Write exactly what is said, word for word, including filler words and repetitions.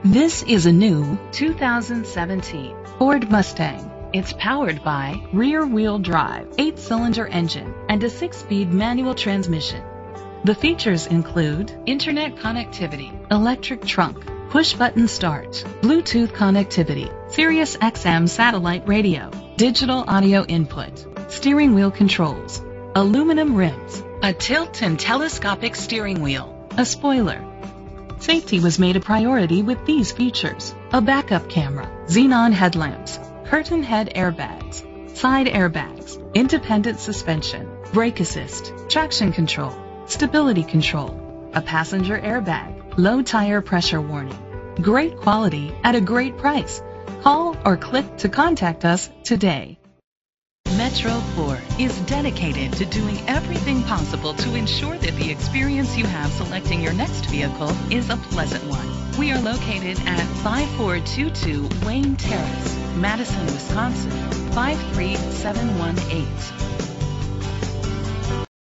This is a new two thousand seventeen Ford Mustang. It's powered by rear-wheel drive, eight-cylinder engine, and a six-speed manual transmission. The features include internet connectivity, electric trunk, push-button start, Bluetooth connectivity, Sirius X M satellite radio, digital audio input, steering wheel controls, aluminum rims, a tilt and telescopic steering wheel, a spoiler. Safety was made a priority with these features: a backup camera, xenon headlamps, curtain head airbags, side airbags, independent suspension, brake assist, traction control, stability control, a passenger airbag, low tire pressure warning. Great quality at a great price. Call or click to contact us today. Metro Ford is dedicated to doing everything possible to ensure that the experience you have selecting your next vehicle is a pleasant one. We are located at five four two two Wayne Terrace, Madison, Wisconsin, five three seven one eight.